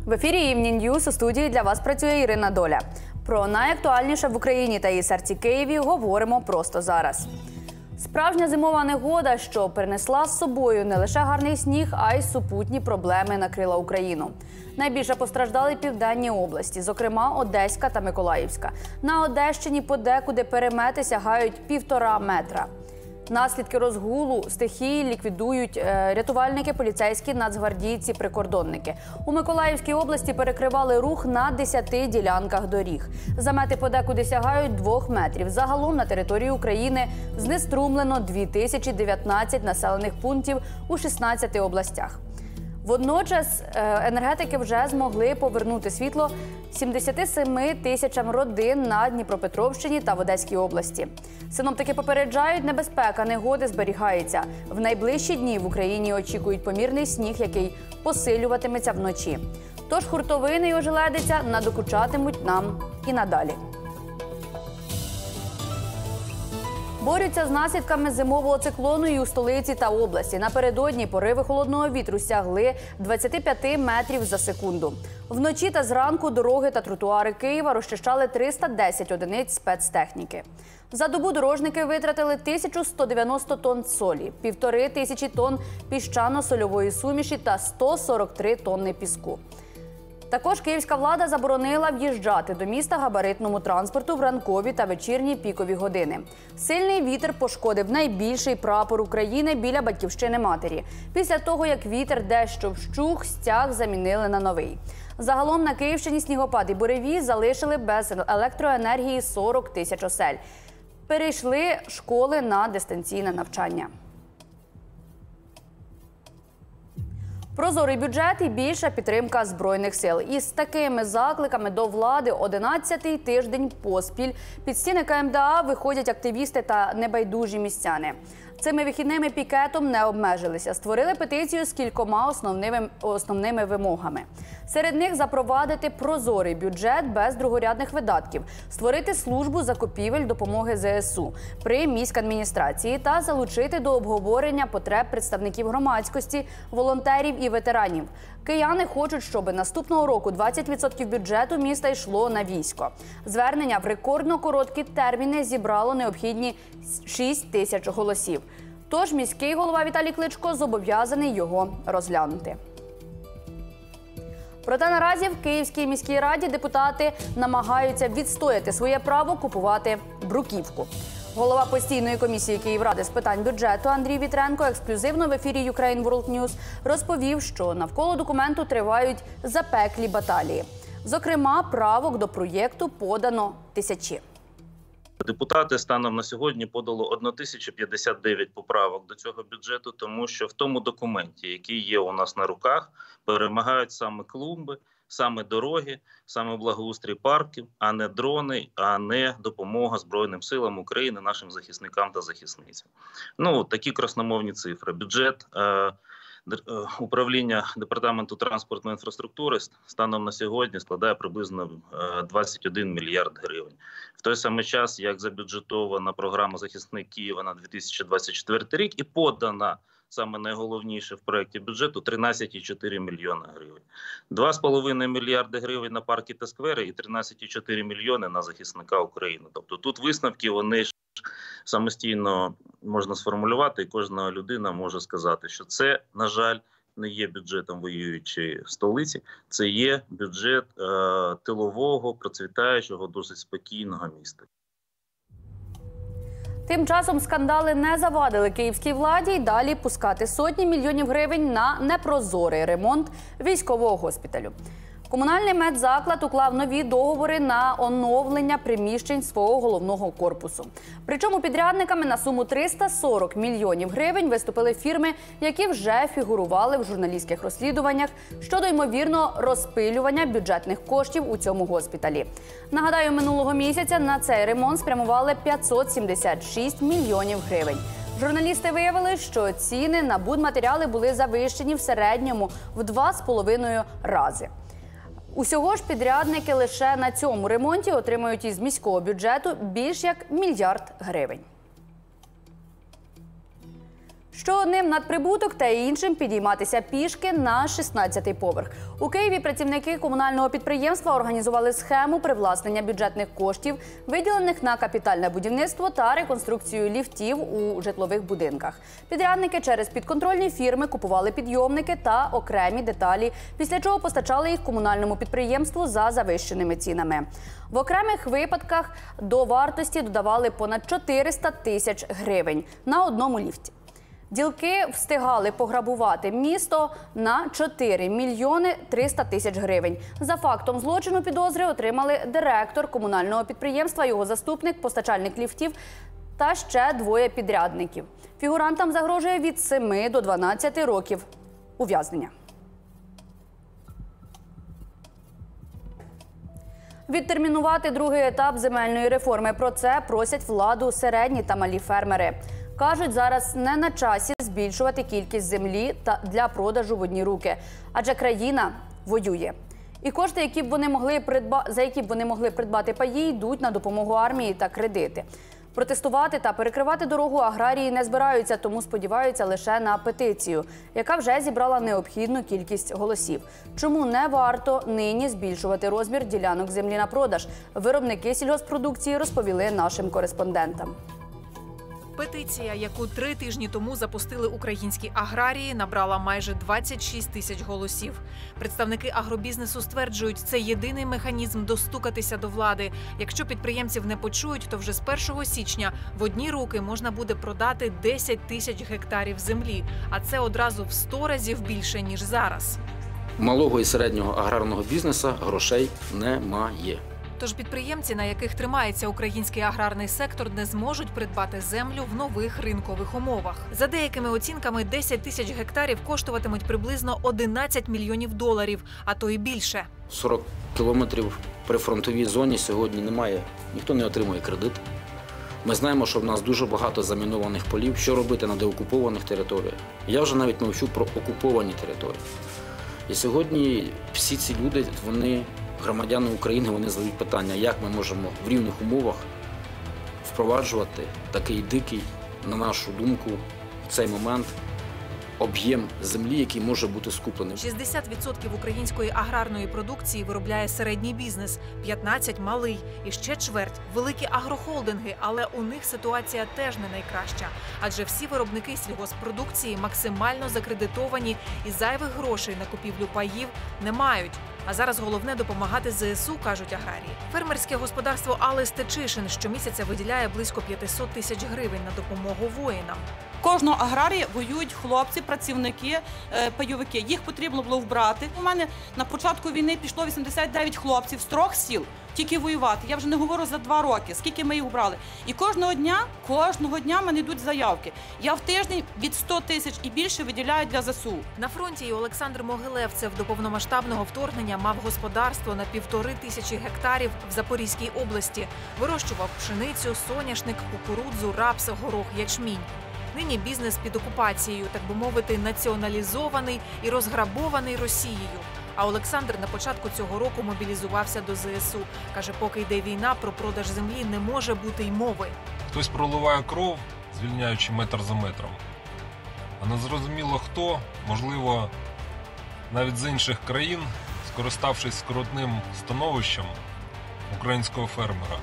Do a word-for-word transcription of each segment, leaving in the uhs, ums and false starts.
В ефірі Evening News, у студії для вас працює Ірина Доля. Про найактуальніше в Україні та її серці Києві говоримо просто зараз. Справжня зимова негода, що принесла з собою не лише гарний сніг, а й супутні проблеми накрила Україну. Найбільше постраждали південні області, зокрема Одеська та Миколаївська. На Одещині подекуди перемети сягають півтора метра. Наслідки розгулу стихії ліквідують рятувальники, поліцейські, нацгвардійці, прикордонники. У Миколаївській області перекривали рух на десяти ділянках доріг. Замети подекуди сягають двох метрів. Загалом на території України знеструмлено дві тисячі дев'ятнадцять населених пунктів у шістнадцяти областях. Водночас енергетики вже змогли повернути світло сімдесяти семи тисячам родин на Дніпропетровщині та в Одеській області. Синоптики попереджають, небезпека негоди зберігається. В найближчі дні в Україні очікують помірний сніг, який посилюватиметься вночі. Тож хуртовини й ожеледиця надокучатимуть нам і надалі. Борються з наслідками зимового циклону і у столиці та області. Напередодні пориви холодного вітру сягли двадцяти п'яти метрів за секунду. Вночі та зранку дороги та тротуари Києва розчищали триста десять одиниць спецтехніки. За добу дорожники витратили тисячу сто дев'яносто тонн солі, півтори тисячі тонн піщано-сольової суміші та сто сорок три тонни піску. Також київська влада заборонила в'їжджати до міста габаритному транспорту в ранкові та вечірні пікові години. Сильний вітер пошкодив найбільший прапор України біля Батьківщини матері. Після того, як вітер дещо вщух, стяг замінили на новий. Загалом на Київщині снігопад і буревій залишили без електроенергії сорок тисяч осель. Перейшли школи на дистанційне навчання. Прозорий бюджет і більша підтримка Збройних сил. Із такими закликами до влади одинадцятий тиждень поспіль під стіни ка ем де а виходять активісти та небайдужі містяни. Цими вихідними пікетом не обмежилися. Створили петицію з кількома основними, основними вимогами. Серед них запровадити прозорий бюджет без другорядних видатків, створити службу закупівель допомоги зе ес у при міськадміністрації та залучити до обговорення потреб представників громадськості, волонтерів і ветеранів. Кияни хочуть, щоб наступного року двадцять відсотків бюджету міста йшло на військо. Звернення в рекордно короткі терміни зібрало необхідні шість тисяч голосів. Тож міський голова Віталій Кличко зобов'язаний його розглянути. Проте наразі в Київській міській раді депутати намагаються відстояти своє право купувати бруківку. Голова постійної комісії Київради з питань бюджету Андрій Вітренко ексклюзивно в ефірі Ukraine World News розповів, що навколо документу тривають запеклі баталії. Зокрема, правок до проєкту подано тисячі. Депутати станом на сьогодні подало тисячу п'ятдесят дев'ять поправок до цього бюджету, тому що в тому документі, який є у нас на руках, перемагають саме клумби, саме дороги, саме благоустрій парків, а не дрони, а не допомога Збройним силам України, нашим захисникам та захисницям. Ну, такі красномовні цифри. Бюджет е, управління Департаменту транспортної інфраструктури станом на сьогодні складає приблизно двадцять один мільярд гривень. В той самий час, як забюджетована програма «Захисник Києва» на дві тисячі двадцять четвертий рік і подана саме найголовніше в проєкті бюджету тринадцять цілих чотири мільйона гривень. два з половиною мільярди гривень на парки та сквери і тринадцять цілих чотири мільйони на захисника України. Тобто тут висновки, вони ж самостійно можна сформулювати, і кожна людина може сказати, що це, на жаль, не є бюджетом воюючої столиці, це є бюджет е, тилового, процвітаючого, досить спокійного міста. Тим часом скандали не завадили київській владі й далі пускати сотні мільйонів гривень на непрозорий ремонт військового госпіталю. Комунальний медзаклад уклав нові договори на оновлення приміщень свого головного корпусу. Причому підрядниками на суму триста сорок мільйонів гривень виступили фірми, які вже фігурували в журналістських розслідуваннях щодо ймовірного розпилювання бюджетних коштів у цьому госпіталі. Нагадаю, минулого місяця на цей ремонт спрямували п'ятсот сімдесят шість мільйонів гривень. Журналісти виявили, що ціни на будматеріали були завищені в середньому в два з половиною рази. Усього ж підрядники лише на цьому ремонті отримують із міського бюджету більш як мільярд гривень. Що одним надприбуток та іншим підійматися пішки на шістнадцятий поверх. У Києві працівники комунального підприємства організували схему привласнення бюджетних коштів, виділених на капітальне будівництво та реконструкцію ліфтів у житлових будинках. Підрядники через підконтрольні фірми купували підйомники та окремі деталі, після чого постачали їх комунальному підприємству за завищеними цінами. В окремих випадках до вартості додавали понад чотириста тисяч гривень на одному ліфті. Ділки встигали пограбувати місто на чотири мільйони триста тисяч гривень. За фактом злочину підозри отримали директор комунального підприємства, його заступник, постачальник ліфтів та ще двоє підрядників. Фігурантам загрожує від семи до дванадцяти років ув'язнення. Відтермінувати другий етап земельної реформи. Про це просять владу середні та малі фермери. Кажуть, зараз не на часі збільшувати кількість землі та для продажу в одні руки, адже країна воює. І кошти, які б вони могли придба... за які б вони могли придбати паї, йдуть на допомогу армії та кредити. Протестувати та перекривати дорогу аграрії не збираються, тому сподіваються лише на петицію, яка вже зібрала необхідну кількість голосів. Чому не варто нині збільшувати розмір ділянок землі на продаж? Виробники сільгосппродукції розповіли нашим кореспондентам. Петиція, яку три тижні тому запустили українські аграрії, набрала майже двадцять шість тисяч голосів. Представники агробізнесу стверджують, це єдиний механізм достукатися до влади. Якщо підприємців не почують, то вже з першого січня в одні руки можна буде продати десять тисяч гектарів землі. А це одразу в сто разів більше, ніж зараз. Малого і середнього аграрного бізнесу грошей немає. Тож підприємці, на яких тримається український аграрний сектор, не зможуть придбати землю в нових ринкових умовах. За деякими оцінками, десять тисяч гектарів коштуватимуть приблизно одинадцять мільйонів доларів, а то і більше. сорок кілометрів при фронтовій зоні сьогодні немає, ніхто не отримує кредит. Ми знаємо, що в нас дуже багато замінованих полів, що робити на деокупованих територіях. Я вже навіть мовчу про окуповані території. І сьогодні всі ці люди, вони... громадяни України, вони задають питання, як ми можемо в рівних умовах впроваджувати такий дикий, на нашу думку, в цей момент об'єм землі, який може бути скуплений. шістдесят відсотків української аграрної продукції виробляє середній бізнес, п'ятнадцять відсотків – малий і ще чверть – великі агрохолдинги, але у них ситуація теж не найкраща. Адже всі виробники сільгоспродукції максимально закредитовані і зайвих грошей на купівлю паїв не мають. А зараз головне – допомагати ЗСУ, кажуть аграрії. Фермерське господарство Алли Стечишин щомісяця виділяє близько п'ятсот тисяч гривень на допомогу воїнам. Кожного аграрії воюють хлопці, працівники, пайовики. Їх потрібно було вбрати. У мене на початку війни пішло вісімдесят дев'ять хлопців з трьох сіл тільки воювати. Я вже не говорю за два роки, скільки ми їх вбрали. І кожного дня, кожного дня в мене йдуть заявки. Я в тиждень від ста тисяч і більше виділяю для ЗСУ. На фронті і Олександр Могилевцев до повномасштабного вторгнення мав господарство на півтори тисячі гектарів в Запорізькій області. Вирощував пшеницю, соняшник, кукурудзу, рапс, горох, ячмінь. Нині бізнес під окупацією, так би мовити, націоналізований і розграбований Росією. А Олександр на початку цього року мобілізувався до ЗСУ. Каже, поки йде війна, про продаж землі не може бути й мови. Хтось проливає кров, звільняючи метр за метром. А незрозуміло хто, можливо, навіть з інших країн, скориставшись скрутним становищем українського фермера,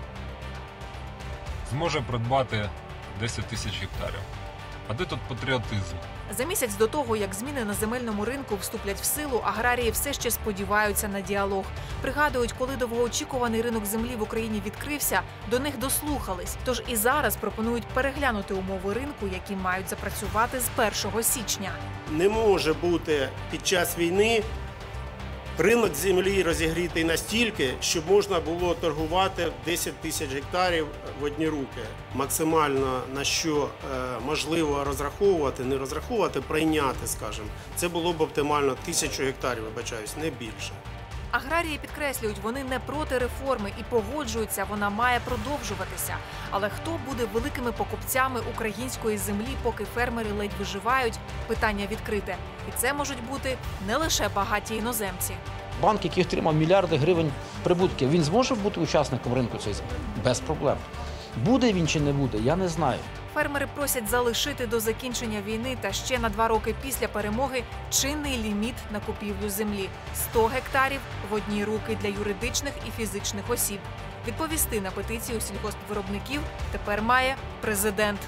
зможе придбати десять тисяч гектарів. А де тут патріотизм? За місяць до того, як зміни на земельному ринку вступлять в силу, аграрії все ще сподіваються на діалог. Пригадують, коли довгоочікуваний ринок землі в Україні відкрився, до них дослухались. Тож і зараз пропонують переглянути умови ринку, які мають запрацювати з першого січня. Не може бути під час війни ринок землі розігрітий настільки, щоб можна було торгувати десять тисяч гектарів в одні руки. Максимально на що можливо розраховувати, не розраховувати, прийняти, скажімо. Це було б оптимально тисячу гектарів, вибачаюсь, не більше. Аграрії підкреслюють, вони не проти реформи і погоджуються, вона має продовжуватися. Але хто буде великими покупцями української землі, поки фермери ледь виживають, питання відкрите. І це можуть бути не лише багаті іноземці. Банк, який отримав мільярди гривень прибутків, він зможе бути учасником ринку цієї землі? Без проблем. Буде він чи не буде, я не знаю. фермери просять залишити до закінчення війни та ще на два роки після перемоги чинний ліміт на купівлю землі – сто гектарів в одні руки для юридичних і фізичних осіб. Відповісти на петицію сільгоспвиробників тепер має президент.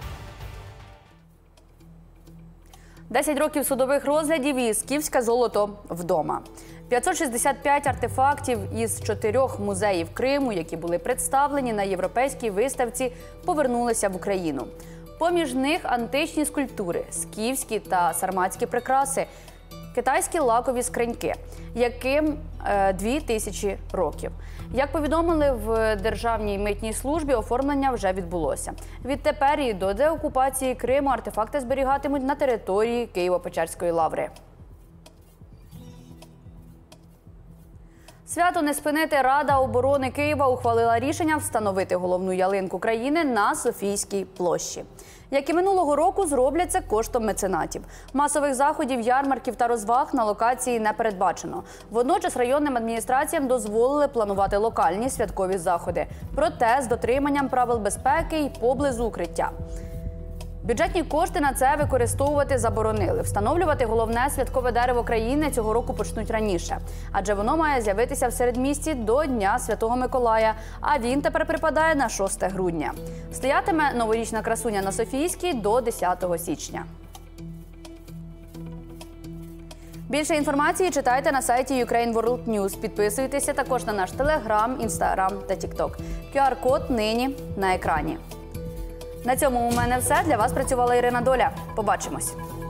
десять років судових розглядів і скіфське золото вдома. п'ятсот шістдесят п'ять артефактів із чотирьох музеїв Криму, які були представлені на європейській виставці, повернулися в Україну. Поміж них античні скульптури, скіфські та сарматські прикраси, китайські лакові скриньки, яким е, дві тисячі років. Як повідомили в Державній митній службі, оформлення вже відбулося. Відтепер і до деокупації Криму артефакти зберігатимуть на території Києво-Печерської лаври. Свято не спинити. Рада оборони Києва ухвалила рішення встановити головну ялинку країни на Софійській площі. Як і минулого року, зроблять це коштом меценатів. Масових заходів, ярмарків та розваг на локації не передбачено. Водночас районним адміністраціям дозволили планувати локальні святкові заходи. Проте з дотриманням правил безпеки і поблизу укриття. Бюджетні кошти на це використовувати заборонили. Встановлювати головне святкове дерево країни цього року почнуть раніше. Адже воно має з'явитися в середмісті до Дня Святого Миколая, а він тепер припадає на шосте грудня. Стоятиме новорічна красуня на Софійській до десятого січня. Більше інформації читайте на сайті Ukraine World News. Підписуйтеся також на наш Телеграм, Інстаграм та Тікток. ку ар код нині на екрані. На цьому у мене все. Для вас працювала Ірина Доля. Побачимось.